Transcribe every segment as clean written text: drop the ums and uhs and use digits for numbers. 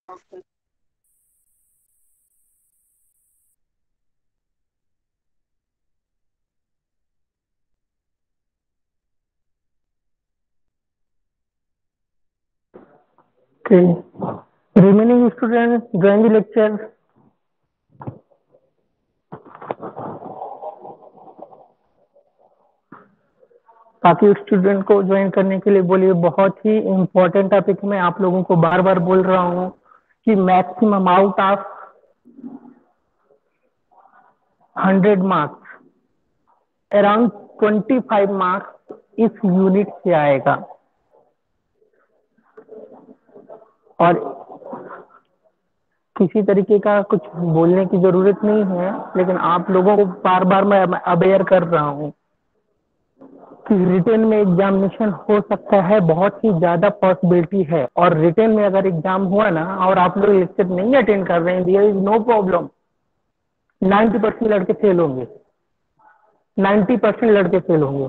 Okay. Remaining students join the lecture. बाकी student को join करने के लिए बोलिए। बहुत ही इम्पोर्टेंट टॉपिक मैं आप लोगों को बार बार बोल रहा हूँ कि maximum out of 100 marks around 25 marks इस यूनिट से आएगा। और किसी तरीके का कुछ बोलने की जरूरत नहीं है, लेकिन आप लोगों को बार बार मैं अवेयर कर रहा हूँ कि रिटर्न में एग्जामिनेशन हो सकता है, बहुत ही ज्यादा पॉसिबिलिटी है। और रिटर्न में अगर एग्जाम हुआ ना और आप लोग लेक्चर नहीं अटेंड कर रहे हैं, देयर इज नो प्रॉब्लम। 90% लड़के फेल होंगे, 90% लड़के फेल होंगे।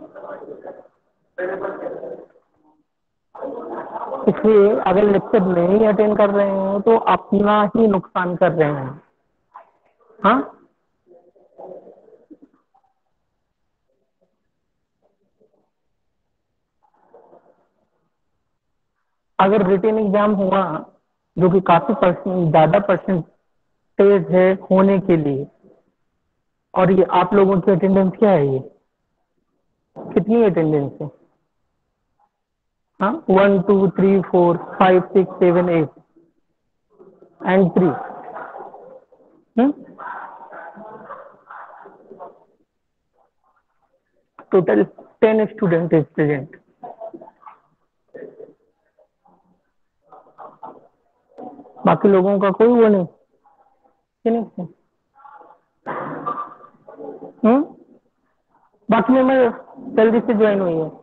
इसलिए अगर लेक्चर नहीं अटेंड कर रहे हैं तो अपना ही नुकसान कर रहे हैं। हाँ, अगर रिटन एग्जाम हुआ जो कि काफी ज्यादा परसेंटेज है होने के लिए, और ये आप लोगों की अटेंडेंस क्या है, ये कितनी अटेंडेंस है? हाँ, 1 2 3 4 5 6 7 8 and 3। Total 10 student is present. बाकी लोगों का कोई वो नहीं कि नहीं। हम्म बाकी में मैं जल्दी से ज्वाइन हुई है।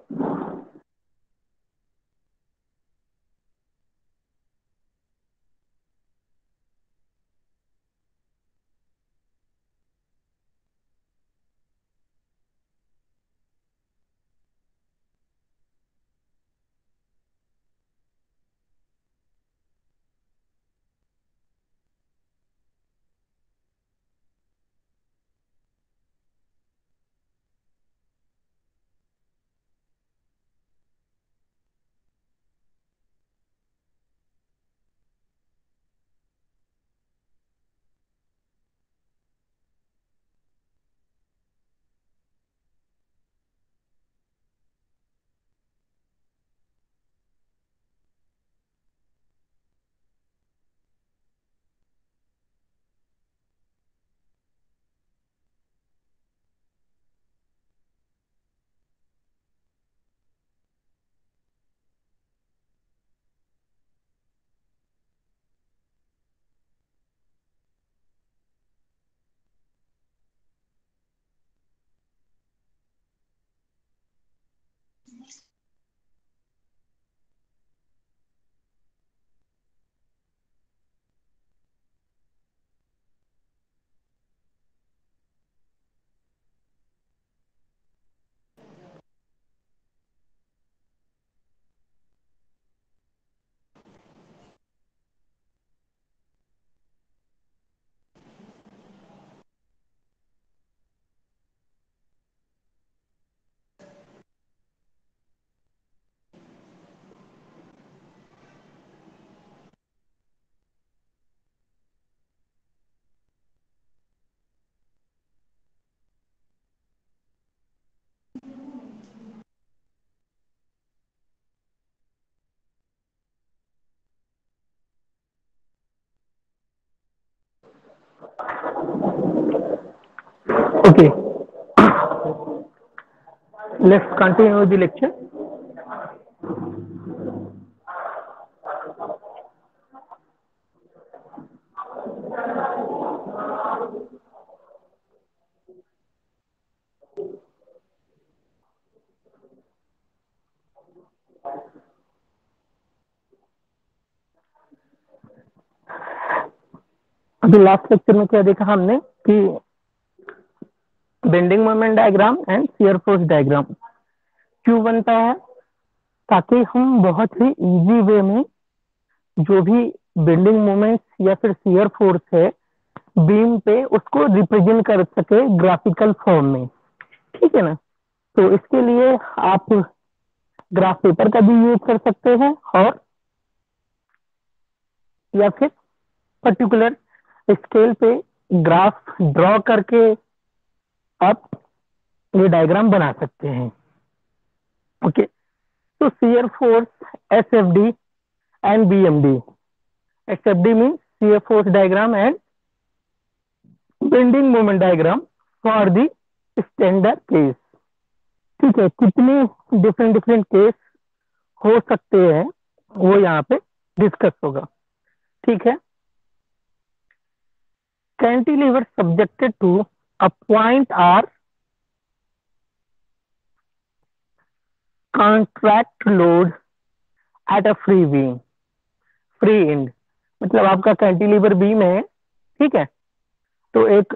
Okay, let's continue the lecture. अभी लास्ट लेक्चर में क्या देखा हमने कि bending moment diagram and shear force diagram क्यों बनता है, ताकि हम बहुत ही इजी वे में जो भी बेंडिंग मोमेंट्स या फिर शियर फोर्स है बीम पे, उसको रिप्रेजेंट कर सके ग्राफिकल फॉर्म में, ठीक है ना। तो इसके लिए आप ग्राफ पेपर का भी यूज कर सकते हैं, और या फिर पर्टिकुलर स्केल पे ग्राफ ड्रॉ करके आप ये डायग्राम बना सकते हैं। ओके, तो shear force, SFD and BMD. SFD means shear force diagram and bending moment diagram for the standard case. ठीक है, कितने डिफरेंट डिफरेंट केस हो सकते हैं वो यहाँ पे डिस्कस होगा। ठीक है, cantilever subjected to a point or contract load at a free beam, free end, मतलब आपका कैंटिलीवर बीम है, ठीक है, तो एक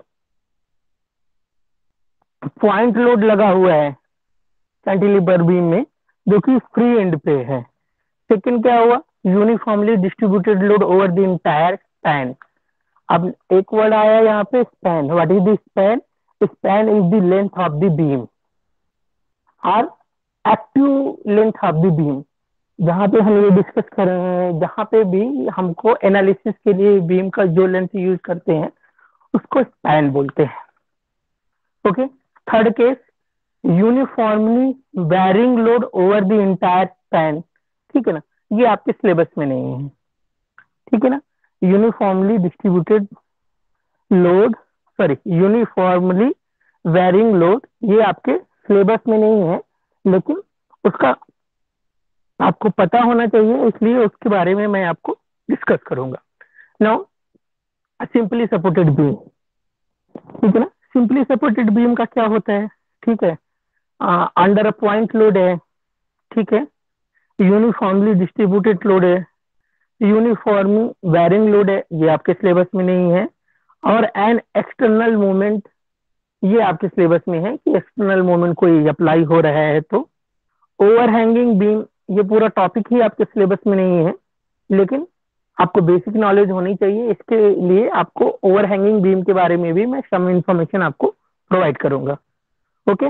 पॉइंट लोड लगा हुआ है कैंटिलीवर बीम में जो कि फ्री एंड पे है। सेकंड क्या हुआ, uniformly distributed load over the entire span. अब एक वर्ड आया यहाँ पे span, what is the span? Span is the length of the beam और active length of the beam. जहां पे हम ये डिस्कस कर रहे हैं, जहां पे भी हमको एनालिसिस के लिए बीम का जो लेंथ यूज करते हैं उसको स्पैन बोलते हैं। Okay, third case, uniformly varying load over the entire span. ठीक है ना, ये आपके सिलेबस में नहीं है, ठीक है ना। Uniformly distributed load, sorry, uniformly varying load, ये आपके सिलेबस में नहीं है, लेकिन उसका आपको पता होना चाहिए, इसलिए उसके बारे में मैं आपको डिस्कस करूंगा। नाउ सिंपली सपोर्टेड बीम, ठीक है ना। सिंपली सपोर्टेड बीम का क्या होता है? ठीक है, अंडर अ पॉइंट लोड है, ठीक है, यूनिफॉर्मली डिस्ट्रीब्यूटेड लोड है, यूनिफॉर्म वेरिंग लोड है, ये आपके सिलेबस में नहीं है, और एन एक्सटर्नल मूवमेंट, ये आपके सिलेबस में है कि एक्सटर्नल मूवमेंट कोई अप्लाई हो रहा है। तो ओवरहैंगिंग बीम, ये पूरा टॉपिक ही आपके सिलेबस में नहीं है, लेकिन आपको बेसिक नॉलेज होनी चाहिए, इसके लिए आपको ओवरहैंगिंग बीम के बारे में भी मैं सम इंफॉर्मेशन आपको प्रोवाइड करूंगा। Okay,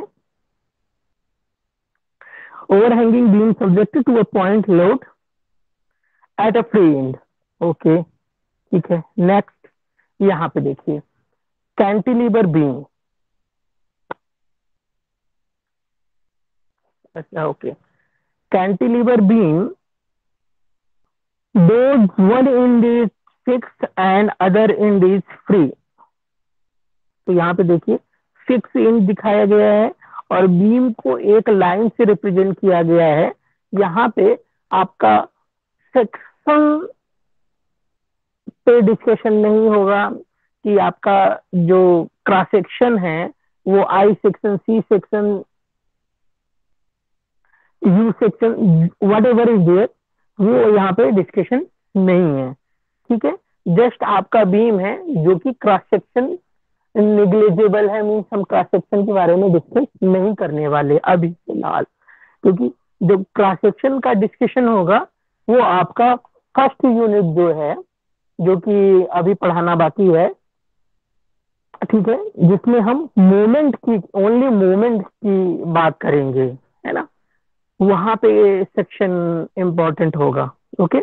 overhanging beam subjected to a point load at a free end. Okay, ठीक है, नेक्स्ट यहाँ पे देखिए कैंटिलीवर बीम। अच्छा, okay, cantilever beam, those one end is fixed and other end is free। तो यहाँ पे देखिए फिक्स एंड दिखाया गया है और बीम को एक लाइन से रिप्रेजेंट किया गया है। यहाँ पे आपका सेक्शन पे डिस्कशन नहीं होगा कि आपका जो क्रॉस सेक्शन है वो I section, C section, U section, whatever is there, वो यहाँ पे डिस्कशन नहीं है। ठीक है, जस्ट आपका बीम है जो कि क्रॉस सेक्शन निग्लेजेबल है, मीन्स हम क्रॉस सेक्शन के बारे में डिस्कस नहीं करने वाले अभी फिलहाल, क्योंकि जो क्रॉस सेक्शन का डिस्कशन होगा वो आपका फर्स्ट यूनिट जो है, जो कि अभी पढ़ाना बाकी है, ठीक है, जिसमें हम मोमेंट की, ओनली मोमेंट की बात करेंगे, है ना, वहां पे सेक्शन इंपॉर्टेंट होगा। ओके,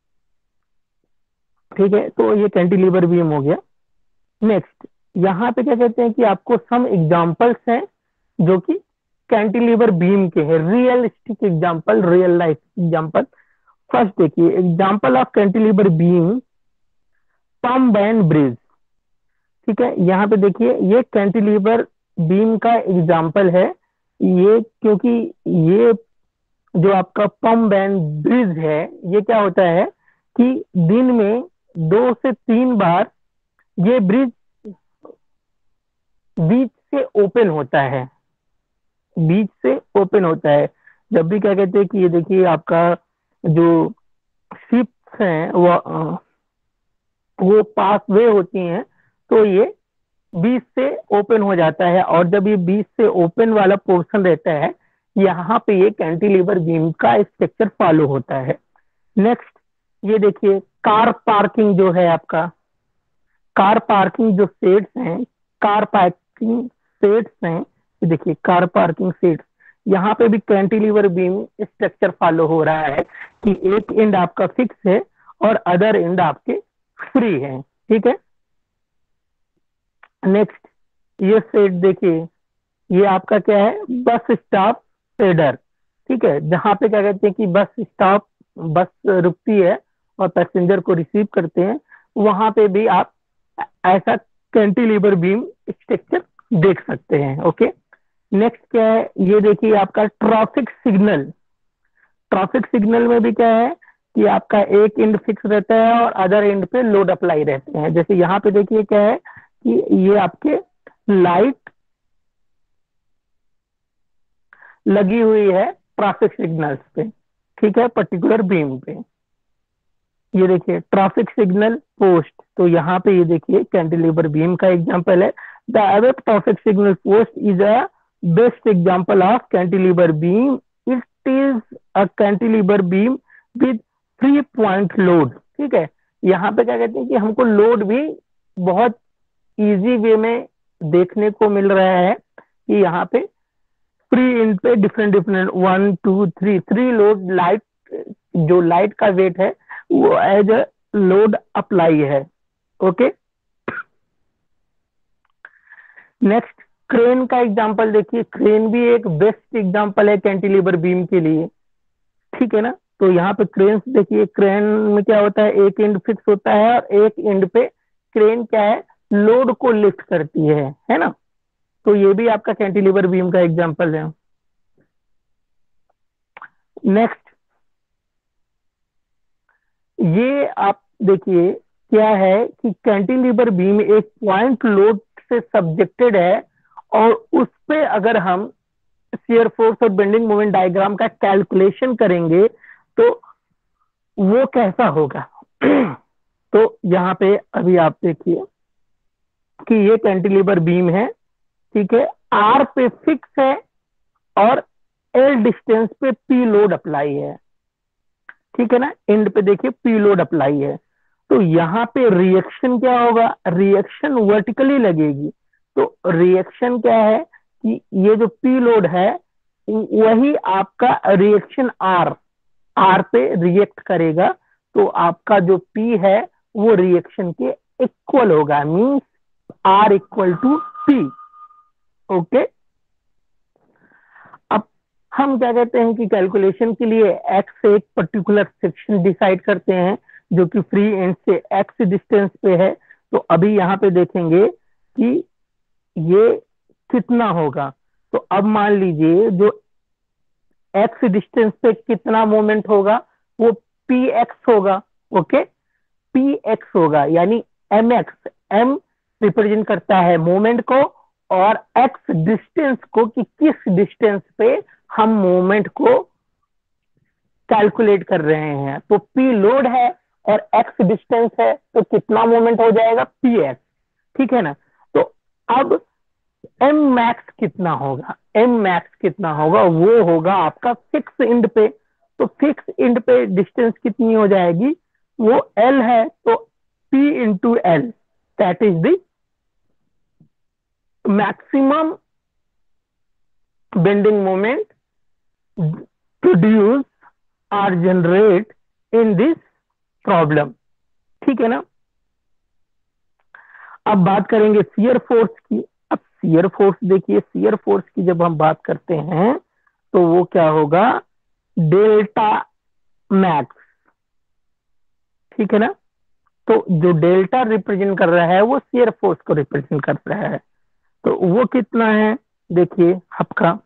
ठीक है, तो ये कैंटिलीवर बीम हो गया। नेक्स्ट यहाँ पे क्या कहते हैं कि आपको सम एग्जांपल्स हैं जो कि कैंटिलीवर बीम के हैं, realistic example, real life example. First देखिए, example of cantilever beam, Pamban bridge. ठीक है, यहाँ पे देखिए ये कैंटिलीवर बीम का एग्जांपल है, ये क्योंकि ये जो आपका पम बैंड ब्रिज है, ये क्या होता है कि दिन में 2 से 3 बार ये ब्रिज बीच से ओपन होता है, बीच से ओपन होता है। जब भी क्या कहते हैं कि ये देखिए आपका जो शिप्स हैं वो पास वे होती हैं, तो ये बीच से ओपन हो जाता है, और जब ये बीच से ओपन वाला पोर्शन रहता है, यहाँ पे ये कैंटिलीवर बीम का स्ट्रक्चर फॉलो होता है। नेक्स्ट, ये देखिए कार पार्किंग जो है आपका, कार पार्किंग जो सेट्स हैं, कार पार्किंग सेट्स हैं, ये देखिए कार पार्किंग सेट्स, यहाँ पे भी कैंटिलीवर बीम स्ट्रक्चर फॉलो हो रहा है कि एक एंड आपका फिक्स है और अदर एंड आपके फ्री है। ठीक है, नेक्स्ट ये सेट देखिए, ये आपका क्या है, बस स्टॉप फेडर। ठीक है, जहां पे क्या कहते हैं कि बस स्टॉप, बस रुकती है और पैसेंजर को रिसीव करते हैं, वहां पे भी आप ऐसा कैंटिलीवर बीम स्ट्रक्चर देख सकते हैं। ओके, नेक्स्ट क्या है, ये देखिए आपका ट्रैफिक सिग्नल। ट्रैफिक सिग्नल में भी क्या है कि आपका एक एंड फिक्स रहता है और अदर एंड पे लोड अप्लाई रहते हैं। जैसे यहाँ पे देखिए क्या है कि ये आपके लाइट लगी हुई है ट्रैफिक सिग्नल्स पे, ठीक है, पर्टिकुलर बीम पे। ये देखिए ट्रैफिक सिग्नल पोस्ट, तो यहाँ पे ये देखिए कैंटिलीवर बीम का एग्जांपल है। The above traffic signal post is a best example of cantilever beam. It is a cantilever beam with 3 point load. ठीक है, यहाँ पे क्या कहते हैं कि हमको लोड भी बहुत इजी वे में देखने को मिल रहा है कि यहाँ पे फ्री इंड पे डिफरेंट डिफरेंट 1 2 3 लोड लाइट, जो लाइट का वेट है वो एज अ लोड अप्लाई है। ओके, नेक्स्ट क्रेन का एग्जांपल देखिए, क्रेन भी एक बेस्ट एग्जांपल है कैंटिलीवर बीम के लिए। ठीक है ना, तो यहाँ पे क्रेन देखिए, क्रेन में क्या होता है, एक एंड फिक्स होता है और एक एंड पे क्रेन क्या है, लोड को लिफ्ट करती है ना। तो ये भी आपका कैंटिलीवर बीम का एग्जांपल है। नेक्स्ट ये आप देखिए क्या है कि कैंटिलीवर बीम एक पॉइंट लोड से सब्जेक्टेड है और उस पे अगर हम शियर फोर्स और बेंडिंग मोमेंट डायग्राम का कैलकुलेशन करेंगे तो वो कैसा होगा। तो यहाँ पे अभी आप देखिए कि ये कैंटिलीवर बीम है, ठीक है, आर पे फिक्स है और एल डिस्टेंस पे पी लोड अप्लाई है। ठीक है ना, एंड पे देखिए पी लोड अप्लाई है। तो यहाँ पे रिएक्शन क्या होगा, रिएक्शन वर्टिकली लगेगी। तो रिएक्शन क्या है कि ये जो पी लोड है वही आपका रिएक्शन आर, आर पे रिएक्ट करेगा। तो आपका जो पी है वो रिएक्शन के इक्वल होगा, means R equal to P. Okay, अब हम क्या कहते हैं कि कैलकुलेशन के लिए एक्स से एक पर्टिकुलर सेक्शन डिसाइड करते हैं जो कि फ्री एंड से एक्स डिस्टेंस पे है। तो अभी यहाँ पे देखेंगे कि ये कितना होगा। तो अब मान लीजिए जो एक्स डिस्टेंस पे कितना मोमेंट होगा, वो पी एक्स होगा। ओके, पी एक्स होगा यानी एम एक्स, एम रिप्रेजेंट करता है मोमेंट को और एक्स डिस्टेंस को कि किस डिस्टेंस पे हम मोमेंट को कैलकुलेट कर रहे हैं। तो पी लोड है और एक्स डिस्टेंस है तो कितना मोमेंट हो जाएगा, पी एक्स। ठीक है ना, तो अब एम मैक्स कितना होगा, एम मैक्स कितना होगा, वो होगा आपका फिक्स इंड पे। तो फिक्स इंड पे डिस्टेंस कितनी हो जाएगी, वो एल है, तो P into L, that is the maximum bending moment produce or generate in this problem. ठीक है ना, अब बात करेंगे शियर फोर्स की। अब शियर फोर्स देखिए, शियर फोर्स की जब हम बात करते हैं तो वो क्या होगा, डेल्टा मैक्स। ठीक है ना, तो जो डेल्टा रिप्रेजेंट कर रहा है वो शियर फोर्स को रिप्रेजेंट कर रहा है। तो वो कितना है, देखिए आपका,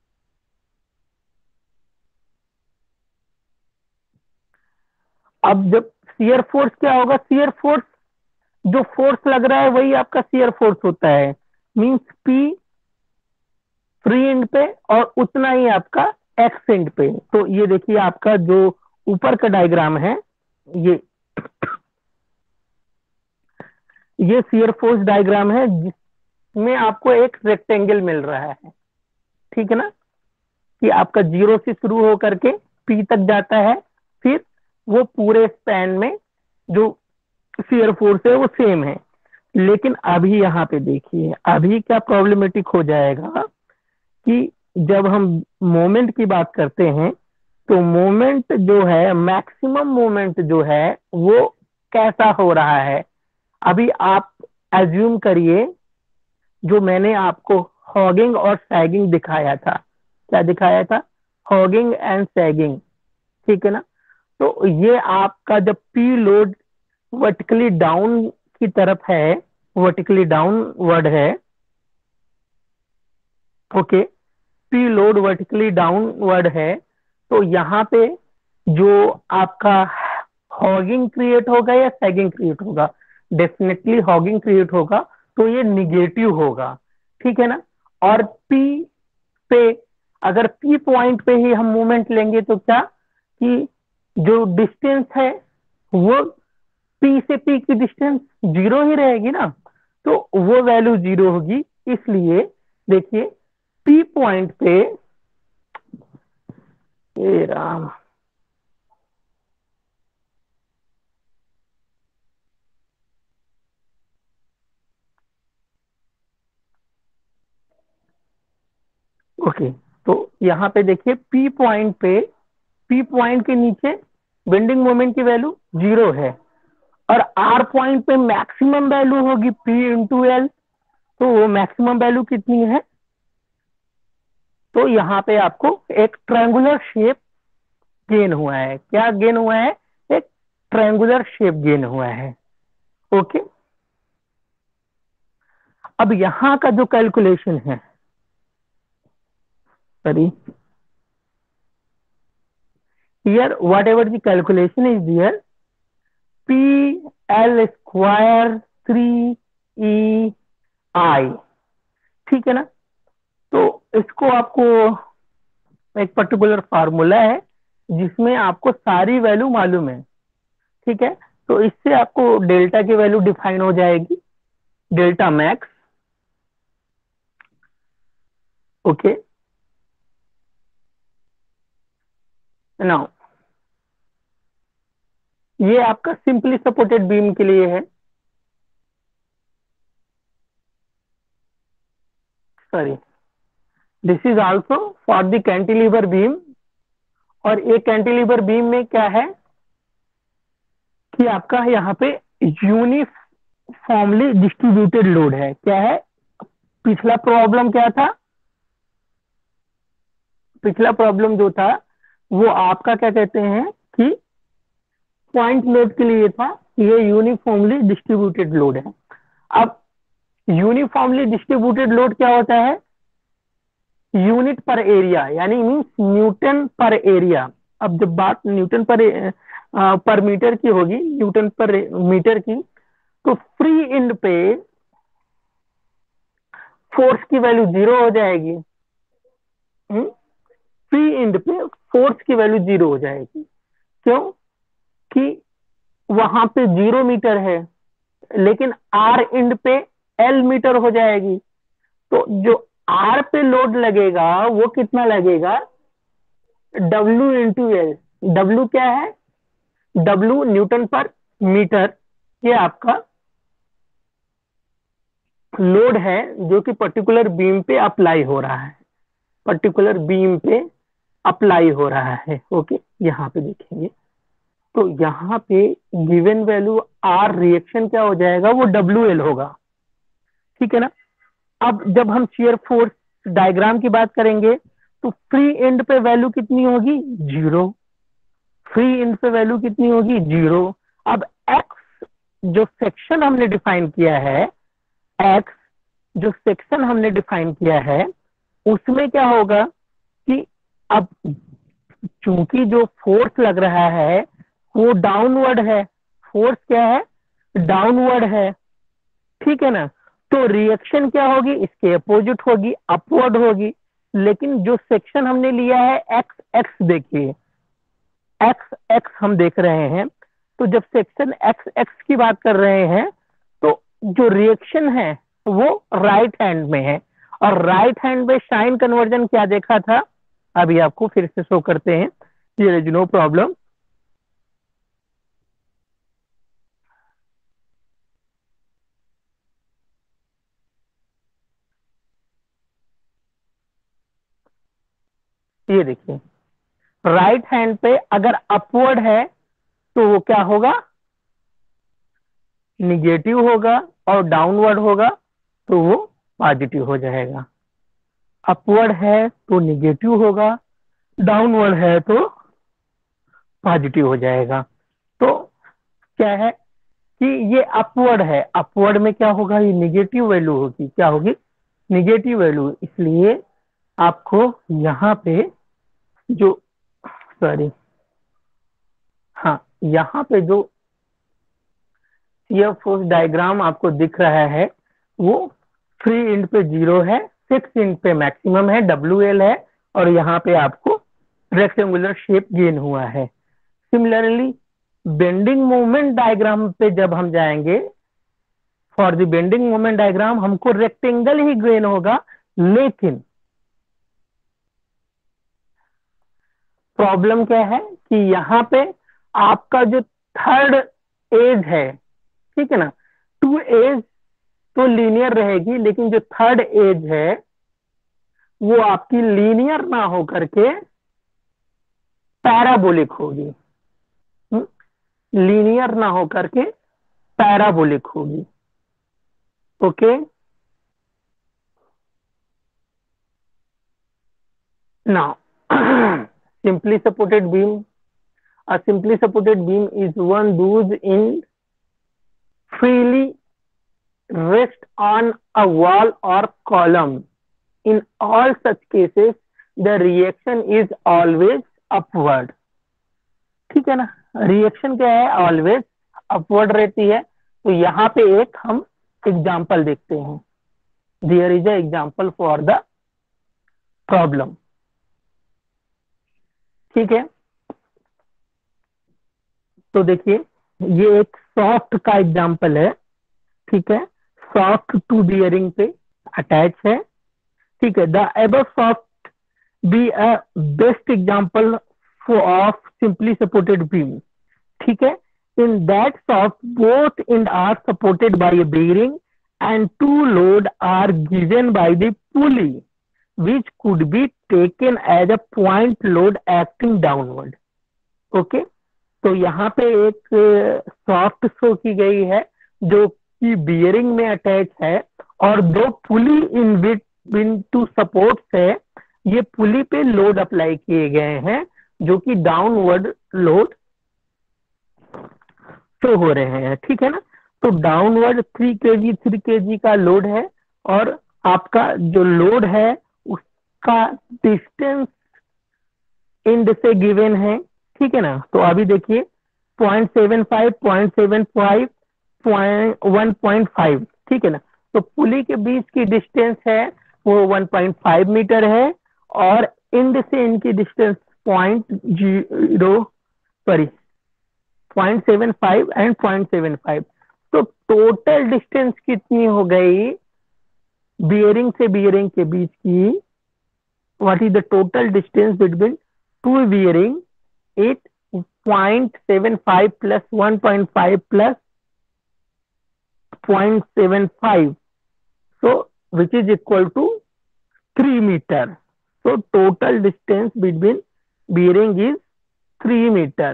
अब जब शियर फोर्स क्या होगा, शियर फोर्स जो फोर्स लग रहा है वही आपका शियर फोर्स होता है, मींस पी फ्री एंड पे और उतना ही आपका एक्स एंड पे। तो ये देखिए आपका जो ऊपर का डायग्राम है, ये ये शियर फोर्स डायग्राम है जिसमें आपको एक रेक्टेंगल मिल रहा है। ठीक है ना, कि आपका जीरो से शुरू होकर के पी तक जाता है, फिर वो पूरे स्पैन में जो शियर फोर्स है वो सेम है। लेकिन अभी यहाँ पे देखिए, अभी क्या प्रॉब्लमेटिक हो जाएगा कि जब हम मोमेंट की बात करते हैं तो मोमेंट जो है, मैक्सिमम मोमेंट जो है वो कैसा हो रहा है। अभी आप एज्यूम करिए, जो मैंने आपको हॉगिंग और सैगिंग दिखाया था, क्या दिखाया था, हॉगिंग एंड सैगिंग, ठीक है ना। तो ये आपका जब पी लोड वर्टिकली डाउन की तरफ है, वर्टिकली डाउनवर्ड है, okay, P load vertically downward है, तो यहाँ पे जो आपका हॉगिंग क्रिएट होगा या सैगिंग क्रिएट होगा, डेफिनेटली हॉगिंग क्रिएट होगा, तो ये निगेटिव होगा, ठीक है ना। और पी पे, अगर पी पॉइंट पे ही हम मूवमेंट लेंगे तो क्या, कि जो डिस्टेंस है वो पी से पी की डिस्टेंस जीरो ही रहेगी ना, तो वो वैल्यू जीरो होगी। इसलिए देखिए, पी पॉइंट पे, ये राम, ओके, तो यहाँ पे देखिए पी पॉइंट पे, पी पॉइंट के नीचे बेंडिंग मोमेंट की वैल्यू जीरो है, और आर पॉइंट पे मैक्सिमम वैल्यू होगी पी इंटू एल, तो वो मैक्सिमम वैल्यू कितनी है, तो यहाँ पे आपको एक ट्रायंगुलर शेप गेन हुआ है। क्या गेन हुआ है, एक ट्रायंगुलर शेप गेन हुआ है, ओके। अब यहाँ का जो कैलकुलेशन है, sorry, here whatever the calculation is there, p l square 3 e i, ठीक है ना। तो इसको आपको एक पर्टिकुलर फार्मूला है जिसमें आपको सारी वैल्यू मालूम है, ठीक है। तो इससे आपको डेल्टा की वैल्यू डिफाइन हो जाएगी, डेल्टा मैक्स, ओके। नाउ ये आपका सिंपली सपोर्टेड बीम के लिए है, sorry, this is also for the cantilever beam. और एक कैंटिलीवर बीम में क्या है कि आपका यहाँ पे यूनिफॉर्मली डिस्ट्रीब्यूटेड लोड है। क्या है, पिछला प्रॉब्लम क्या था, पिछला प्रॉब्लम जो था वो आपका क्या कहते हैं कि पॉइंट लोड के लिए था, ये यूनिफॉर्मली डिस्ट्रीब्यूटेड लोड है। अब यूनिफॉर्मली डिस्ट्रीब्यूटेड लोड क्या होता है, यूनिट पर एरिया, यानी मीन्स न्यूटन पर एरिया। अब जब बात न्यूटन पर मीटर की होगी, न्यूटन पर मीटर की, तो फ्री एंड पे फोर्स की वैल्यू जीरो हो जाएगी। फ्री एंड पे फोर्स की वैल्यू जीरो हो जाएगी, क्यों कि वहां पे 0 मीटर है, लेकिन आर एंड पे एल मीटर हो जाएगी। तो जो आर पे लोड लगेगा वो कितना लगेगा, डब्ल्यू इंटू एल। डब्ल्यू क्या है, डब्ल्यू न्यूटन पर मीटर, ये आपका लोड है जो कि पर्टिकुलर बीम पे अप्लाई हो रहा है, पर्टिकुलर बीम पे अप्लाई हो रहा है, ओके। यहाँ पे देखेंगे तो यहाँ पे गिवन वैल्यू आर रिएक्शन क्या हो जाएगा, वो डब्ल्यू एल होगा, ठीक है ना। अब जब हम शियर फोर्स डायग्राम की बात करेंगे तो फ्री एंड पे वैल्यू कितनी होगी, जीरो, फ्री एंड पे वैल्यू कितनी होगी, जीरो। अब एक्स जो सेक्शन हमने डिफाइन किया है, एक्स जो सेक्शन हमने डिफाइन किया है, उसमें क्या होगा कि अब चूंकि जो फोर्स लग रहा है वो डाउनवर्ड है, फोर्स क्या है, डाउनवर्ड है, ठीक है ना। तो रिएक्शन क्या होगी, इसके अपोजिट होगी, अपवर्ड होगी। लेकिन जो सेक्शन हमने लिया है एक्स एक्स, देखिए एक्स एक्स हम देख रहे हैं, तो जब सेक्शन एक्स एक्स की बात कर रहे हैं तो जो रिएक्शन है वो राइट हैंड में है। और राइट हैंड में साइन कन्वर्जन क्या देखा था, अभी आपको फिर से शो करते हैं, देयर इज नो प्रॉब्लम। ये देखिए, राइट हैंड पे अगर अपवर्ड है तो वो क्या होगा, निगेटिव होगा, और डाउनवर्ड होगा तो वो पॉजिटिव हो जाएगा। अपवर्ड है तो निगेटिव होगा, डाउनवर्ड है तो पॉजिटिव हो जाएगा। तो क्या है कि ये अपवर्ड है, अपवर्ड में क्या होगा, ये निगेटिव वैल्यू होगी, क्या होगी, निगेटिव वैल्यू। इसलिए आपको यहाँ पे जो, सॉरी, हाँ, यहाँ पे जो शियर फोर्स डायग्राम आपको दिख रहा है वो 3 इंड पे 0 है, 6 इंड पे मैक्सिमम है, WL है, और यहाँ पे आपको रेक्टेंगुलर शेप गेन हुआ है। सिमिलरली बेंडिंग मोमेंट डायग्राम पे जब हम जाएंगे, for the bending moment diagram हमको रेक्टेंगल ही गेन होगा, लेकिन प्रॉब्लम क्या है कि यहाँ पे आपका जो थर्ड एज है, ठीक है ना, 2 एज तो लीनियर रहेगी, लेकिन जो थर्ड एज है वो आपकी लीनियर ना हो करके पैराबोलिक होगी। लीनियर ना हो करके पैराबोलिक होगी। Okay, now simply supported beam, a simply supported beam is one whose end freely rest on a wall or column. In all such cases the reaction is always upward। ठीक है ना, reaction क्या है, always upward रहती है। तो यहाँ पे एक हम एग्जाम्पल देखते हैं, there is a example for the problem. ठीक है, तो देखिए ये एक सॉफ्ट का एग्जाम्पल है। ठीक है, सॉफ्ट टू बियरिंग पे अटैच है। ठीक है, the above shaft be a best example of simply supported beam. ठीक है, in that shaft both end are supported by a bearing and two load are given by the pulley which could be taken as a point load acting downward। Okay, तो यहाँ पे एक soft show की गई है जो कि bearing में अटैच है, और दो pulley in between two supports है। ये पुली पे लोड अप्लाई किए गए हैं जो कि डाउनवर्ड लोड शो हो रहे हैं। ठीक है ना, तो डाउनवर्ड 3 kg का लोड है, और आपका जो लोड है उसका डिस्टेंस इंड से गिवन है। ठीक है ना, तो अभी देखिए 0.75, 0.75, 1.5। ठीक है ना, तो पुली के बीच की डिस्टेंस है वो 1.5 मीटर है, और इंड से इनकी डिस्टेंस 0.0, सॉरी 0.75 एंड 0.75। तो टोटल डिस्टेंस कितनी हो गई बियरिंग से बियरिंग के बीच की, what is the total distance between two bearing, 8.75 plus 1.5 plus 0.75, so which is equal to 3 meter। so total distance between bearing is 3 meter।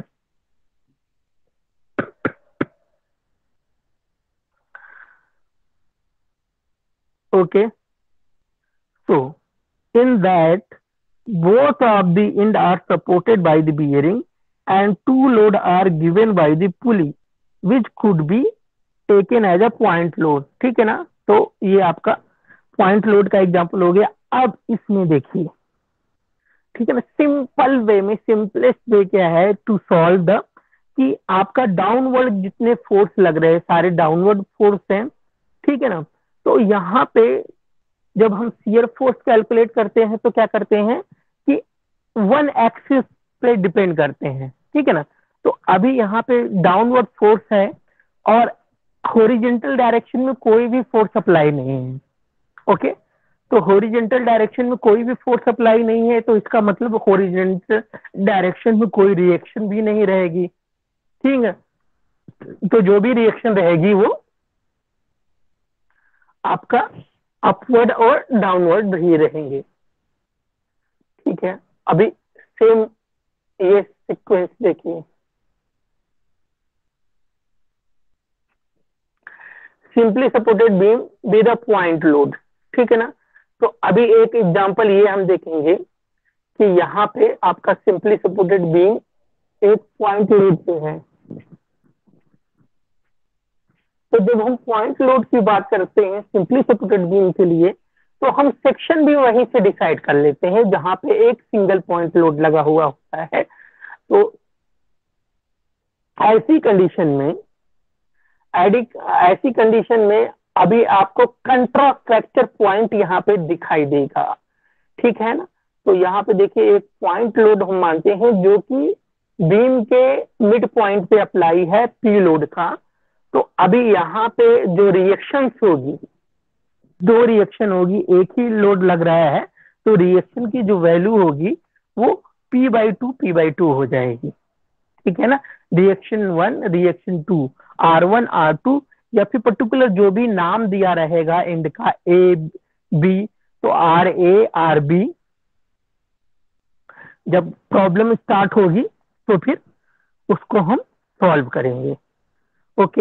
okay, so in that both of the end are supported by the bearing and two load are given by the pulley which could be taken as a point load। ठीक है ना, तो ये आपका point load का example हो गया। अब इसमें देखिए, ठीक है ना, सिंपल वे में, सिंपलेस्ट वे क्या है टू सॉल्व द, कि आपका डाउनवर्ड जितने फोर्स लग रहे हैं सारे डाउनवर्ड फोर्स हैं। ठीक है ना, तो यहाँ पे जब हम शियर फोर्स कैलकुलेट करते हैं तो क्या करते हैं कि वन एक्सिस पे डिपेंड करते हैं। ठीक है ना, तो अभी यहाँ पे डाउनवर्ड फोर्स है और हॉरिजॉन्टल डायरेक्शन में कोई भी फोर्स अप्लाई नहीं है। ओके, तो हॉरिजॉन्टल डायरेक्शन में कोई भी फोर्स अप्लाई नहीं है, तो इसका मतलब हॉरिजॉन्टल डायरेक्शन में कोई रिएक्शन भी नहीं रहेगी। ठीक है, तो जो भी रिएक्शन रहेगी वो आपका अपवर्ड और डाउनवर्ड ही रहेंगे। ठीक है, अभी सेम ये सीक्वेंस देखिए, simply supported beam with a point load, ठीक है ना। तो अभी एक एग्जांपल ये हम देखेंगे कि यहाँ पे आपका सिंपली सपोर्टेड बीम एक पॉइंट लोड पे है। तो जब हम पॉइंट लोड की बात करते हैं सिंपली सपोर्टेड बीम के लिए, तो हम सेक्शन भी वहीं से डिसाइड कर लेते हैं जहां पे एक सिंगल पॉइंट लोड लगा हुआ होता है। तो ऐसी कंडीशन में ऐसी कंडीशन में अभी आपको कंट्रास्ट फ्रैक्चर पॉइंट यहाँ पे दिखाई देगा, ठीक है ना। तो यहाँ पे देखिए एक पॉइंट लोड हम मानते हैं जो कि बीम के मिड पॉइंट पे अप्लाई है पी लोड का। तो अभी यहाँ पे जो रिएक्शन होगी, दो रिएक्शन होगी, एक ही लोड लग रहा है, तो रिएक्शन की जो वैल्यू होगी वो P/2 हो जाएगी, ठीक है ना। रिएक्शन 1 रिएक्शन 2, R1 R2 या फिर पर्टिकुलर जो भी नाम दिया रहेगा एंड का ए बी, तो RA RB। जब प्रॉब्लम स्टार्ट होगी तो फिर उसको हम सॉल्व करेंगे, ओके।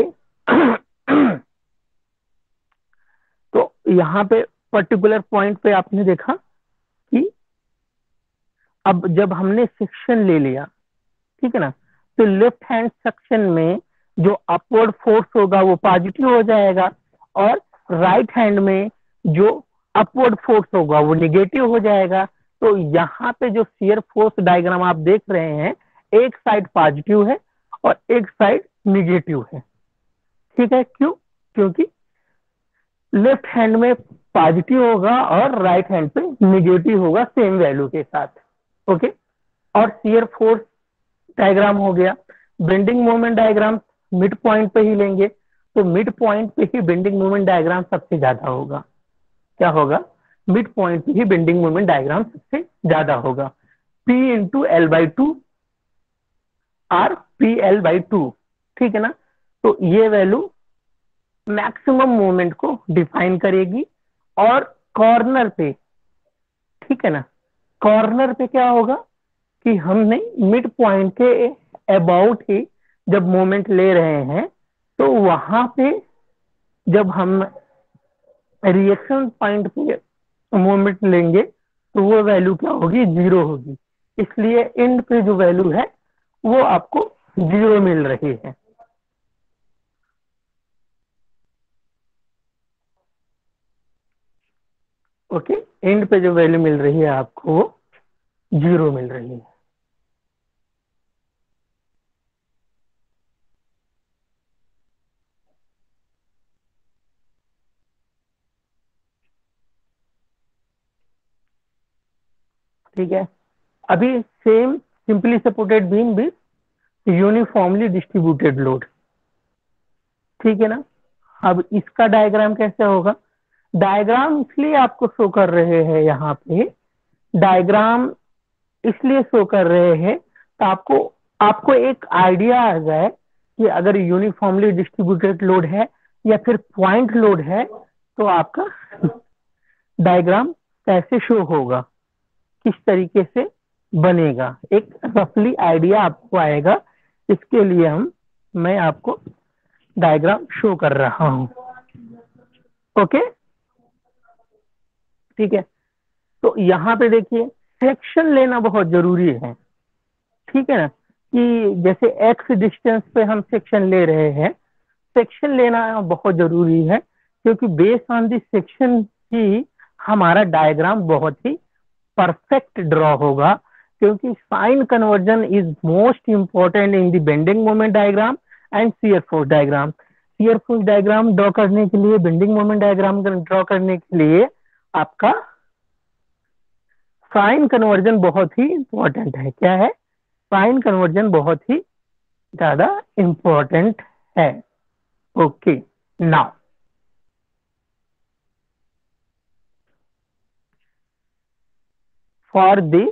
तो यहाँ पे पर्टिकुलर पॉइंट पे आपने देखा कि अब जब हमने सेक्शन ले लिया, ठीक है ना, तो लेफ्ट हैंड सेक्शन में जो अपवर्ड फोर्स होगा वो पॉजिटिव हो जाएगा और राइट हैंड में जो अपवर्ड फोर्स होगा वो निगेटिव हो जाएगा। तो यहाँ पे जो शियर फोर्स डायग्राम आप देख रहे हैं, एक साइड पॉजिटिव है और एक साइड निगेटिव है, ठीक है। क्यों? क्योंकि लेफ्ट हैंड में पॉजिटिव होगा और राइट हैंड पे निगेटिव होगा सेम वैल्यू के साथ, ओके। और शियर फोर्स डायग्राम हो गया। Bending moment diagram mid point पे ही लेंगे, तो मिड पॉइंट पे ही बेंडिंग मोमेंट डायग्राम सबसे ज्यादा होगा। क्या होगा? मिड पॉइंट पे ही बेंडिंग मोमेंट डायग्राम सबसे ज्यादा होगा। P/L/2 और PL/2, ठीक है ना। तो ये वैल्यू मैक्सिमम मोमेंट को डिफाइन करेगी। और कॉर्नर पे, ठीक है ना, कॉर्नर पे क्या होगा कि हमने मिड पॉइंट के अबाउट ही जब मोमेंट ले रहे हैं, तो वहां पे जब हम रिएक्शन पॉइंट पे मोमेंट लेंगे तो वो वैल्यू क्या होगी? जीरो होगी। इसलिए एंड पे जो वैल्यू है वो आपको जीरो मिल रही है, ओके। एंड पे जो वैल्यू मिल रही है आपको वो जीरो मिल रही है। ठीक है। अभी same simply supported beam with uniformly distributed load, ठीक है ना। अब इसका डायग्राम कैसे होगा? डायग्राम इसलिए आपको शो कर रहे हैं यहाँ पे, डायग्राम इसलिए शो कर रहे हैं तो आपको आपको एक आइडिया आ जाए कि अगर यूनिफॉर्मली डिस्ट्रीब्यूटेड लोड है या फिर पॉइंट लोड है तो आपका डायग्राम कैसे शो होगा, किस तरीके से बनेगा, एक रफली आइडिया आपको आएगा। इसके लिए मैं आपको डायग्राम शो कर रहा हूं, ओके, ठीक है। तो यहाँ पे देखिए सेक्शन लेना बहुत जरूरी है, ठीक है ना, कि जैसे एक्स डिस्टेंस पे हम सेक्शन ले रहे हैं, सेक्शन लेना बहुत जरूरी है क्योंकि बेस्ड ऑन दी सेक्शन ही हमारा डायग्राम बहुत ही परफेक्ट ड्रॉ होगा। क्योंकि sign convention is most important in the bending moment diagram and shear force diagram. Shear force diagram draw करने के लिए, बेंडिंग मोमेंट डायग्राम ड्रॉ करने के लिए आपका साइन कन्वर्जन बहुत ही इंपॉर्टेंट है। क्या है? साइन कन्वर्जन बहुत ही ज्यादा इंपॉर्टेंट है, ओके। नाउ फॉर दिस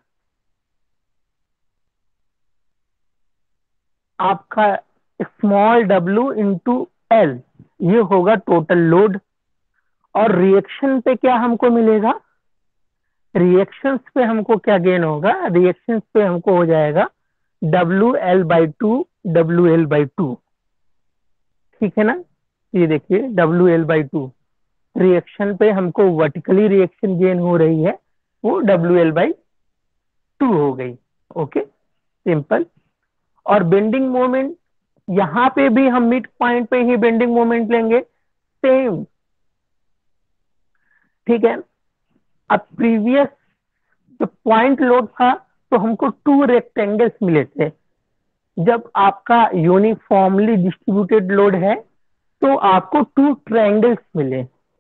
आपका स्मॉल w इंटू एल ये होगा टोटल लोड। और रिएक्शन पे क्या हमको मिलेगा? रिएक्शंस पे हमको क्या गेन होगा, रिएक्शंस पे हमको हो जाएगा WL/2 WL/2, ठीक है ना। ये देखिए WL/2 रिएक्शन पे हमको वर्टिकली रिएक्शन गेन हो रही है, वो WL/2 हो गई। Okay, simple. और बेंडिंग मोमेंट, यहाँ पे भी हम मिड पॉइंट पे ही बेंडिंग मोमेंट लेंगे, सेम, ठीक है। अब प्रीवियस जो पॉइंट लोड था तो हमको 2 रेक्टेंगल्स मिले थे। जब आपका यूनिफॉर्मली डिस्ट्रीब्यूटेड लोड है तो आपको 2 ट्रायंगल्स मिले,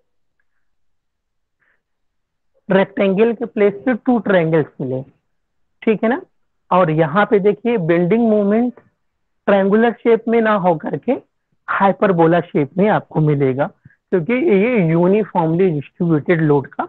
रेक्टेंगल के प्लेस पे 2 ट्रायंगल्स मिले, ठीक है ना। और यहाँ पे देखिए बेंडिंग मोमेंट ट्रायंगुलर शेप में ना होकर के हाइपरबोला शेप में आपको मिलेगा, क्योंकि ये यूनिफॉर्मली डिस्ट्रीब्यूटेड लोड का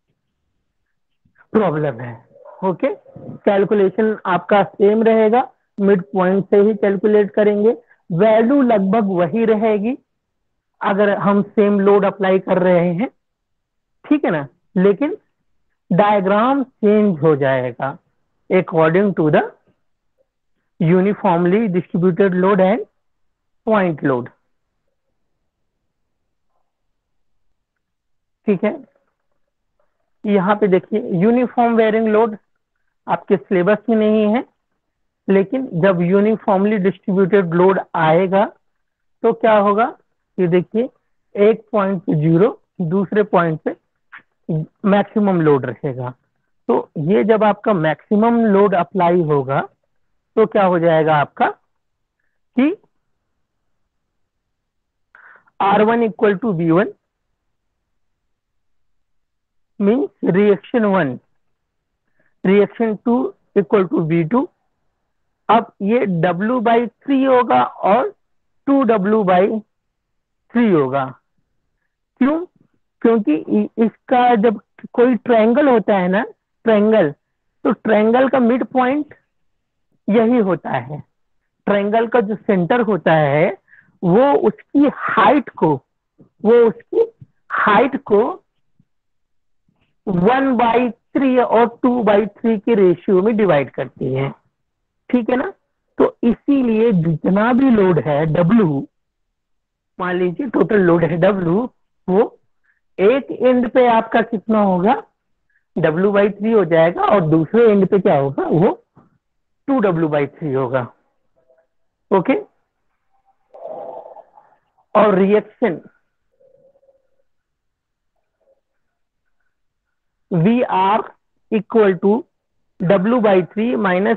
प्रॉब्लम है। ओके, कैलकुलेशन आपका सेम रहेगा, मिड पॉइंट से ही कैलकुलेट करेंगे, वैल्यू लगभग वही रहेगी अगर हम सेम लोड अप्लाई कर रहे हैं, ठीक है ना। लेकिन डायग्राम चेंज हो जाएगा according to the uniformly distributed load and point load, ठीक है। यहाँ पे देखिए यूनिफॉर्म वेयरिंग लोड आपके सिलेबस में नहीं है, लेकिन जब यूनिफॉर्मली डिस्ट्रीब्यूटेड लोड आएगा तो क्या होगा, ये देखिए एक पॉइंट पे 0, दूसरे पॉइंट पे मैक्सिमम लोड रहेगा। तो ये जब आपका मैक्सिमम लोड अप्लाई होगा तो क्या हो जाएगा आपका कि R1 equal to V1 means reaction 1, reaction 2 equal to V2। अब ये W/3 होगा और 2W/3 होगा। क्यों? क्योंकि इसका जब कोई ट्रायंगल होता है ना, ट्रायंगल, तो ट्रायंगल का मिड पॉइंट यही होता है। ट्रायंगल का जो सेंटर होता है वो उसकी हाइट को, वो उसकी हाइट को 1/3 और 2/3 के रेशियो में डिवाइड करती है, ठीक है ना। तो इसीलिए जितना भी लोड है W, मान लीजिए टोटल लोड है W, वो एक एंड पे आपका कितना होगा, W/3 हो जाएगा, और दूसरे एंड पे क्या होगा, वो 2W/3 होगा। ओके, और reaction VR equal to W/3 minus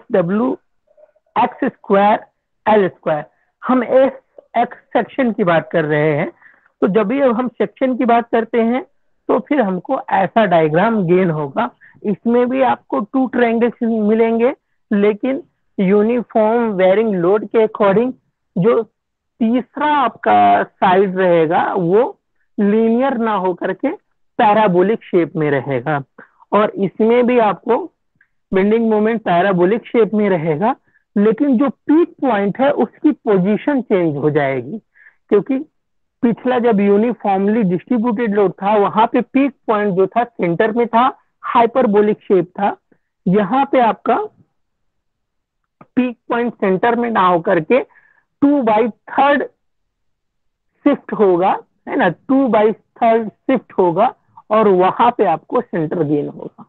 WX² L²। हम एक्स सेक्शन की बात कर रहे हैं, तो जब भी हम सेक्शन की बात करते हैं तो फिर हमको ऐसा डायग्राम गेन होगा। इसमें भी आपको 2 ट्रायंगल्स मिलेंगे, लेकिन यूनिफॉर्म वेयरिंग लोड के अकॉर्डिंग जो तीसरा आपका साइड रहेगा वो लीनियर ना होकर के पैराबोलिक शेप में रहेगा। और इसमें भी आपको बेंडिंग मोमेंट पैराबोलिक शेप में रहेगा, लेकिन जो पीक पॉइंट है उसकी पोजीशन चेंज हो जाएगी, क्योंकि पिछला जब यूनिफॉर्मली डिस्ट्रीब्यूटेड लोड था वहां पे पीक पॉइंट जो था सेंटर में था, हाइपरबोलिक शेप था। यहाँ पे आपका पीक पॉइंट सेंटर में ना होकर के 2/3 शिफ्ट होगा, है ना, 2/3 शिफ्ट होगा, और वहां पे आपको सेंटर गेन होगा।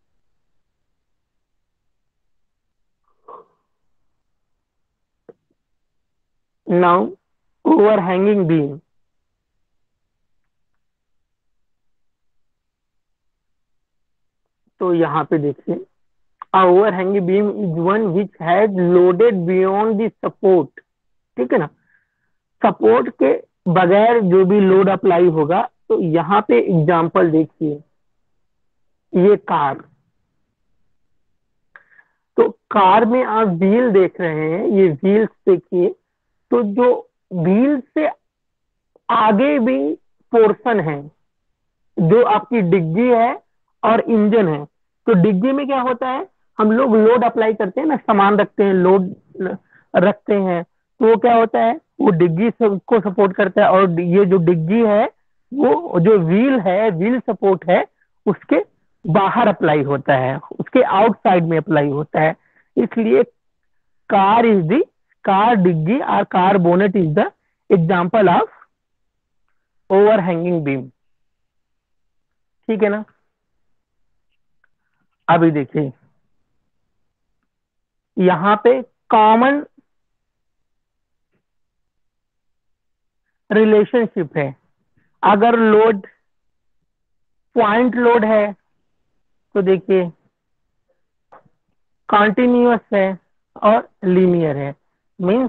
नाउ ओवरहैंगिंग बीम, तो यहाँ पे देखिए overhanging beam is one which has loaded beyond the support, ठीक है ना। सपोर्ट के बगैर जो भी लोड अप्लाई होगा, तो यहाँ पे एग्जांपल देखिए, ये कार, तो कार में आप व्हील देख रहे हैं, ये व्हील्स देखिए, तो जो व्हील से आगे भी पोर्शन है, जो आपकी डिग्गी है और इंजन है। तो डिग्गी में क्या होता है, हम लोग लोड अप्लाई करते हैं ना, सामान रखते हैं, लोड रखते हैं, तो वो क्या होता है, वो डिग्गी को सपोर्ट करता है, और ये जो डिग्गी है वो जो व्हील है, व्हील सपोर्ट है उसके बाहर अप्लाई होता है, उसके आउटसाइड में अप्लाई होता है। इसलिए कार इज द कार डिग्गी और car bonnet is the example of overhanging beam. ठीक है ना। अभी देखिए यहाँ पे कॉमन रिलेशनशिप है। अगर लोड पॉइंट लोड है तो देखिए कॉन्टिन्यूअस है और लीनियर है। मीन्स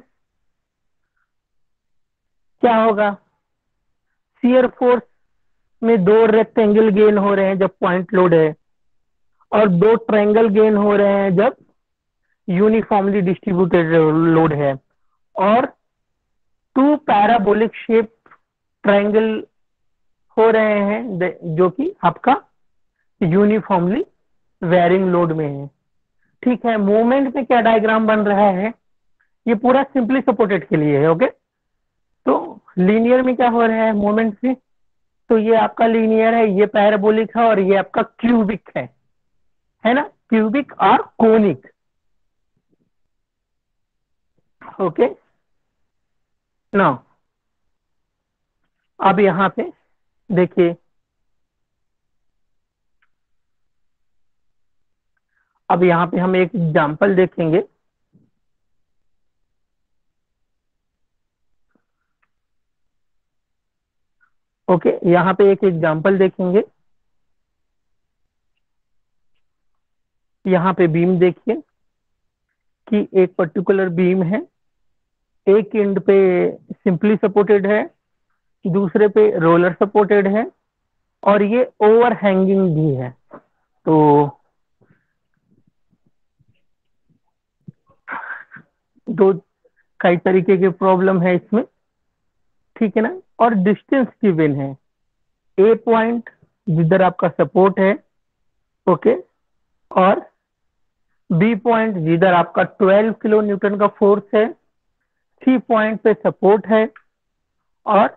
क्या होगा, शियर फोर्स में दो रेक्टेंगल गेन हो रहे हैं जब पॉइंट लोड है, और दो ट्रायंगल गेन हो रहे हैं जब यूनिफॉर्मली डिस्ट्रीब्यूटेड लोड है, और टू पैराबोलिक शेप ट्रायंगल हो रहे हैं जो कि आपका यूनिफॉर्मली वेरिंग लोड में है। ठीक है, मोमेंट में क्या डायग्राम बन रहा है, ये पूरा सिंपली सपोर्टेड के लिए है। ओके, तो लीनियर में क्या हो रहा है मोमेंट में, तो ये आपका लीनियर है, ये पैराबोलिक है, और ये आपका क्यूबिक है ना, क्यूबिक और कोनिक। ओके, ना अब यहाँ पे देखिए, अब यहाँ पे हम एक एग्जांपल देखेंगे। ओके, यहाँ पे एक एग्जांपल देखेंगे। यहाँ पे बीम देखिए कि एक पर्टिकुलर बीम है, एक एंड पे सिंपली सपोर्टेड है, दूसरे पे रोलर सपोर्टेड है, और ये ओवर हैंगिंग भी है। तो दो कई तरीके के प्रॉब्लम है इसमें। ठीक है ना, और डिस्टेंस गिवन है, ए पॉइंट जिधर आपका सपोर्ट है, ओके, और बी पॉइंट जिधर आपका 12 किलो न्यूटन का फोर्स है, सी पॉइंट पे सपोर्ट है, और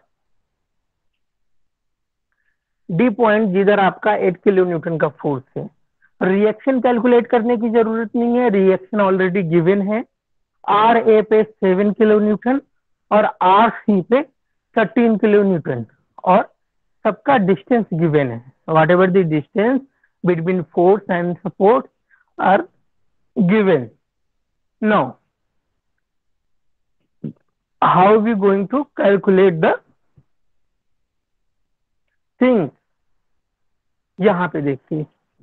डी पॉइंट जिधर आपका 8 किलो न्यूटन का फोर्स है। रिएक्शन कैलकुलेट करने की जरूरत नहीं है, रिएक्शन ऑलरेडी गिवन है। आर ए पे 7 किलो न्यूटन और आर सी पे 13 किलो न्यूटन, और सबका डिस्टेंस गिवन है। Whatever the distance between force and support are given. Now how we going to calculate the thing. यहाँ पे देखिए,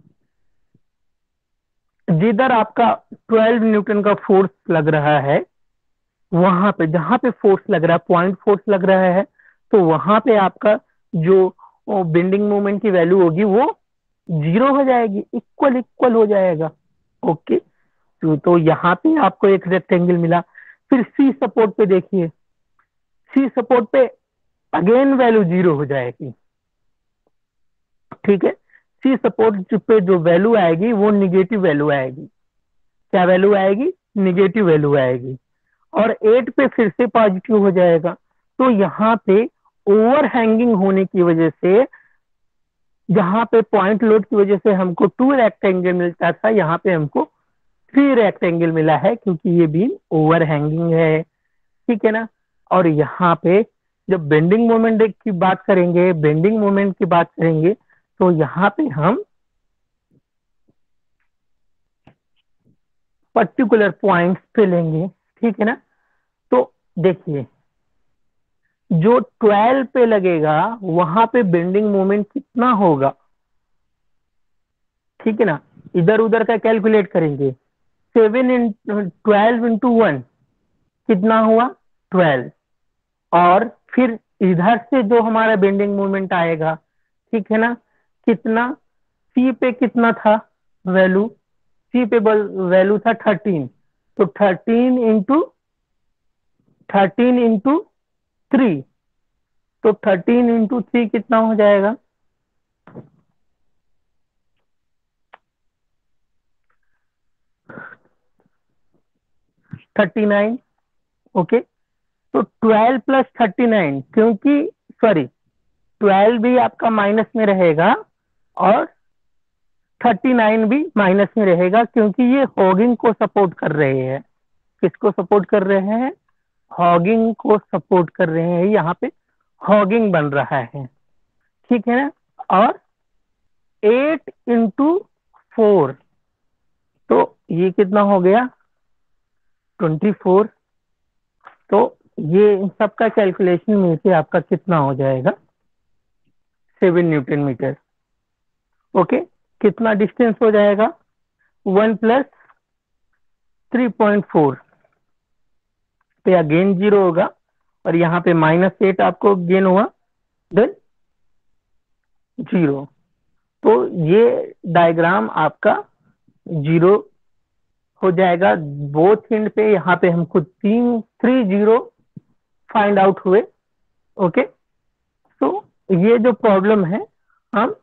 जिधर आपका 12 न्यूटन का फोर्स लग रहा है, वहां पे जहां पे फोर्स लग रहा है, पॉइंट फोर्स लग रहा है, तो वहां पे आपका जो बेंडिंग मोमेंट की वैल्यू होगी वो जीरो हो जाएगी, इक्वल इक्वल हो जाएगा। ओके, तो यहाँ पे आपको एक रेक्टेंगल मिला। फिर सी सपोर्ट पे देखिए, सी सपोर्ट पे अगेन वैल्यू जीरो हो जाएगी। ठीक है, सी सपोर्ट पे जो वैल्यू आएगी वो निगेटिव वैल्यू आएगी। क्या वैल्यू आएगी, निगेटिव वैल्यू आएगी। और 8 पे फिर से पॉजिटिव हो जाएगा। तो यहाँ पे ओवर हैंगिंग होने की वजह से, जहां पे पॉइंट लोड की वजह से हमको 2 रेक्टेंगल मिलता था, यहाँ पे हमको 3 रेक्टेंगल मिला है, क्योंकि ये बीम ओवर हैंगिंग है। ठीक है ना। और यहाँ पे जब बेंडिंग मोमेंट की बात करेंगे, बेंडिंग मोमेंट की बात करेंगे, तो यहाँ पे हम पर्टिकुलर पॉइंट्स पे लेंगे। ठीक है ना। तो देखिए, जो 12 पे लगेगा वहां पे बेंडिंग मोमेंट कितना होगा। ठीक है ना, इधर उधर का कैलकुलेट करेंगे। 7 इन 12 इंटू 1 कितना हुआ, 12। और फिर इधर से जो हमारा बेंडिंग मोमेंट आएगा, ठीक है ना, कितना, सी पे कितना था वैल्यू, सी पे वैल्यू था 13। तो 13 इंटू 3, तो 13 इंटू 3 कितना हो जाएगा, 39। ओके, तो 12 प्लस 39, क्योंकि सॉरी 12 भी आपका माइनस में रहेगा, और 39 भी माइनस में रहेगा, क्योंकि ये हॉगिंग को सपोर्ट कर रहे हैं। किसको सपोर्ट कर रहे हैं? हॉगिंग को सपोर्ट कर रहे हैं। यहाँ पे हॉगिंग बन रहा है, ठीक है ना। और 8 into 4, तो ये कितना हो गया? 24। तो ये इन सबका कैलकुलेशन मिलके आपका कितना हो जाएगा? 7 Nm। ओके, कितना डिस्टेंस हो जाएगा? 1 + 3.4 पे अगेन 0 होगा, और यहाँ पे -8 आपको गेन हुआ, देन 0। तो ये डायग्राम आपका 0 हो जाएगा बोथ एंड पे। यहाँ पे हमको 3 0 फाइंड आउट हुए। ओके, तो ये जो प्रॉब्लम है हम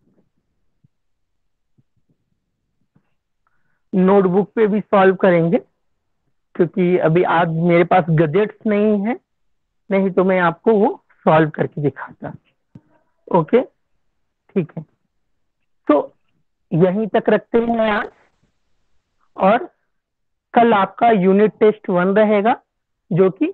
नोटबुक पे भी सॉल्व करेंगे, क्योंकि अभी आज मेरे पास गजेट्स नहीं है, नहीं तो मैं आपको वो सॉल्व करके दिखाता। ओके, ठीक है। तो यहीं तक रखते हैं आज, और कल आपका यूनिट टेस्ट 1 रहेगा, जो कि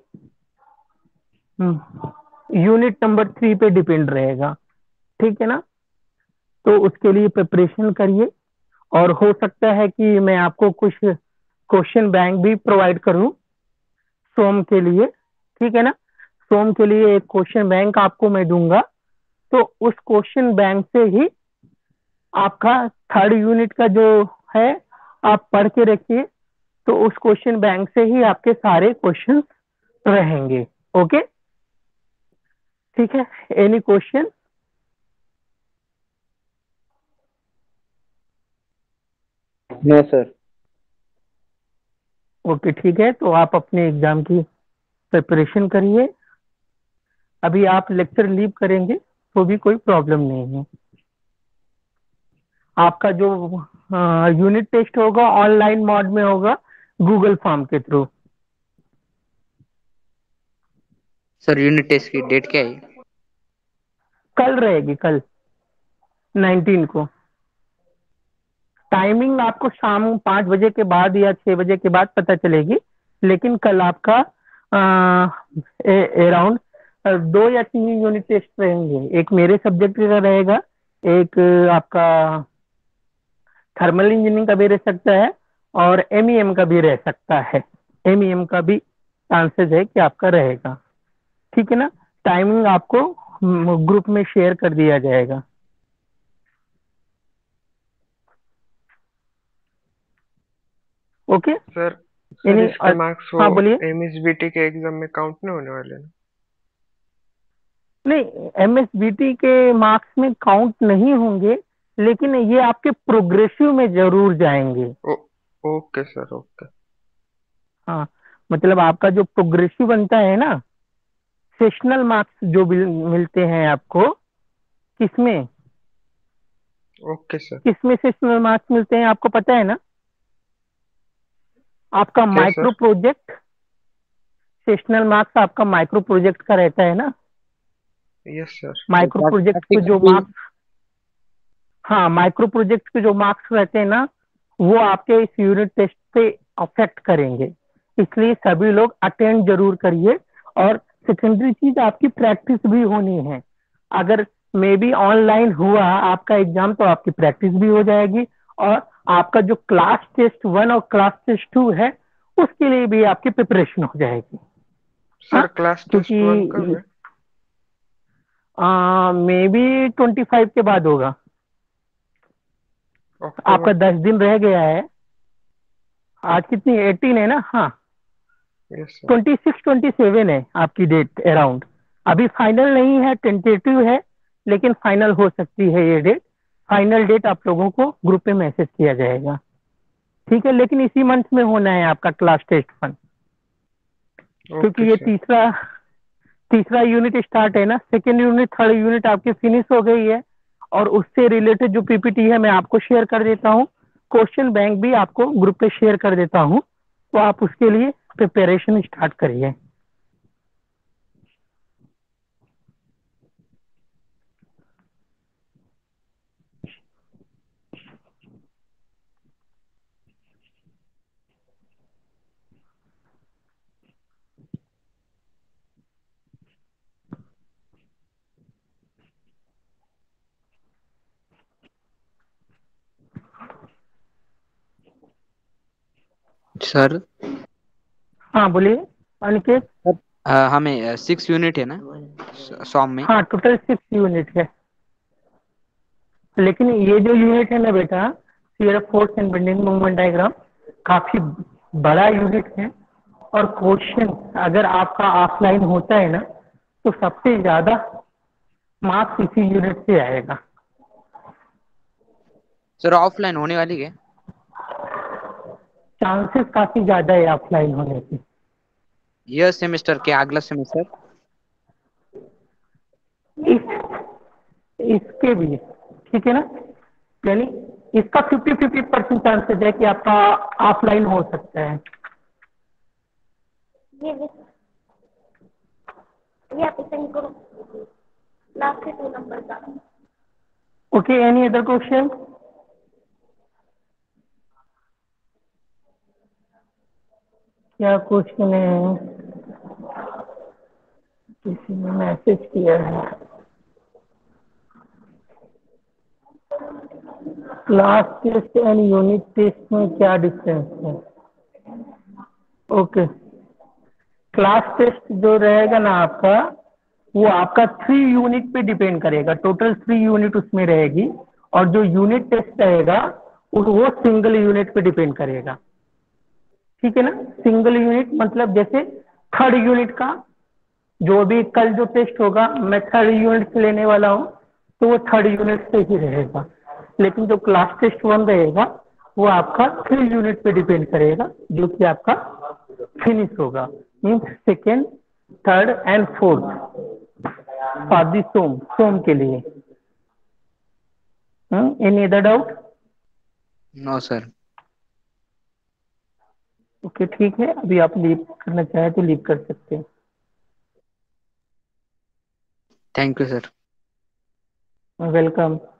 यूनिट नंबर 3 पे डिपेंड रहेगा, ठीक है ना। तो उसके लिए प्रिपरेशन करिए, और हो सकता है कि मैं आपको कुछ क्वेश्चन बैंक भी प्रोवाइड करूं सोम के लिए, ठीक है ना। सोम के लिए एक क्वेश्चन बैंक आपको मैं दूंगा, तो उस क्वेश्चन बैंक से ही आपका 3rd यूनिट का जो है आप पढ़ के रखिए, तो उस क्वेश्चन बैंक से ही आपके सारे क्वेश्चन रहेंगे। ओके, ठीक है। Any question? No sir. Okay, ठीक है। तो आप अपने एग्जाम की प्रिपरेशन करिए। अभी आप लेक्चर लीव करेंगे तो भी कोई प्रॉब्लम नहीं है। आपका जो यूनिट टेस्ट होगा ऑनलाइन मोड में होगा, गूगल फॉर्म के थ्रू। सर यूनिट टेस्ट की डेट क्या है? कल रहेगी, कल 19 को। टाइमिंग आपको शाम 5 बजे के बाद या 6 बजे के बाद पता चलेगी, लेकिन कल आपका अराउंड 2 या 3 यूनिट टेस्ट रहेंगे। एक मेरे सब्जेक्ट का रहेगा, एक आपका थर्मल इंजीनियरिंग का भी रह सकता है, और एमईएम का भी रह सकता है। एमईएम का भी चांसेस है कि आपका रहेगा, ठीक है ना। टाइमिंग आपको ग्रुप में शेयर कर दिया जाएगा। ओके। सर सर यानी इसके मार्क्स वो हाँ बोलिए। एमएसबीटी के एग्जाम में काउंट नहीं होने वाले ना? नहीं, एमएसबीटी के मार्क्स में काउंट नहीं होंगे, लेकिन ये आपके प्रोग्रेसिव में जरूर जाएंगे। Oh okay sir, okay. हाँ, मतलब आपका जो प्रोग्रेसिव बनता है ना, सेशनल मार्क्स जो मिलते हैं आपको, किसमें ओके सर। किसमें सेशनल मार्क्स मिलते हैं आपको पता है ना? आपका क्या micro sir? Project, sessional marks आपका माइक्रो प्रोजेक्ट का रहता है ना। Yes sir. माइक्रो प्रोजेक्ट के जो प्रैक्टिकल मार्क्स, हाँ, माइक्रो प्रोजेक्ट के जो मार्क्स रहते हैं ना, वो आपके इस यूनिट टेस्ट पे अफेक्ट करेंगे। इसलिए सभी लोग अटेंड जरूर करिए, और सेकेंडरी चीज आपकी प्रैक्टिस भी होनी है। अगर मे बी ऑनलाइन हुआ आपका एग्जाम, तो आपकी प्रैक्टिस भी हो जाएगी, और आपका जो क्लास टेस्ट 1 और क्लास टेस्ट 2 है, उसके लिए भी आपकी प्रिपरेशन हो जाएगी। हाँ, सर क्लास टेस्ट वन कब क्योंकि है? मे बी 25 के बाद होगा। आपका अक्टूबर? 10 दिन रह गया है। आज कितनी 18 है ना? हाँ, यस सर। 26-27 है आपकी डेट अराउंड। अभी फाइनल नहीं है, टेंटेटिव है, लेकिन फाइनल हो सकती है ये डेट। फाइनल डेट आप लोगों को ग्रुप पे मैसेज किया जाएगा, ठीक है। लेकिन इसी मंथ में होना है आपका क्लास टेस्ट 1, ओके क्योंकि ये सर। तीसरा तीसरा यूनिट स्टार्ट है ना। सेकेंड यूनिट, थर्ड यूनिट आपकी फिनिश हो गई है, और उससे रिलेटेड जो पीपीटी है मैं आपको शेयर कर देता हूँ। क्वेश्चन बैंक भी आपको ग्रुप पे शेयर कर देता हूँ, तो आप उसके लिए प्रिपरेशन स्टार्ट करिए। सर हाँ बोलिए अनिकेत। हमें 6 यूनिट है ना सॉम में। हाँ टोटल 6 यूनिट है, लेकिन ये जो यूनिट है ना बेटा, shear force and bending moment diagram, काफी बड़ा यूनिट है। और क्वेश्चन अगर आपका ऑफलाइन होता है ना, तो सबसे ज्यादा मार्क्स इसी यूनिट से आएगा। सर ऑफलाइन होने वाली है? चांसेस काफी ज्यादा है ऑफलाइन होने के। यह सेमेस्टर के अगला सेमेस्टर? इस इसके भी, ठीक है ना, यानी इसका 50-50% चांसेस है कि आपका ऑफलाइन हो सकता है। ये ये आप सेंड करो लास्ट के 2 नंबर का। Okay, any other question? क्या क्वेश्चन है? किसी ने मैसेज किया है। Class test and unit test में क्या डिफरेंस है? ओके, क्लास टेस्ट जो रहेगा ना आपका, वो आपका 3 यूनिट पे डिपेंड करेगा। टोटल 3 यूनिट उसमें रहेगी। और जो यूनिट टेस्ट रहेगा वो सिंगल यूनिट पे डिपेंड करेगा। ठीक है ना, सिंगल यूनिट मतलब जैसे थर्ड यूनिट का जो भी कल जो टेस्ट होगा, मैं थर्ड यूनिट से लेने वाला हूँ, तो वो थर्ड यूनिट से ही रहेगा। लेकिन जो क्लास टेस्ट 1 रहेगा वो आपका 3 यूनिट पे डिपेंड करेगा, जो कि आपका फिनिश होगा, means second, third and fourth शादी सोम सोम के लिए। Any other doubt? No sir. Okay ठीक है, अभी आप लीव करना चाहें तो लीव कर सकते हैं। Thank you sir. वेलकम।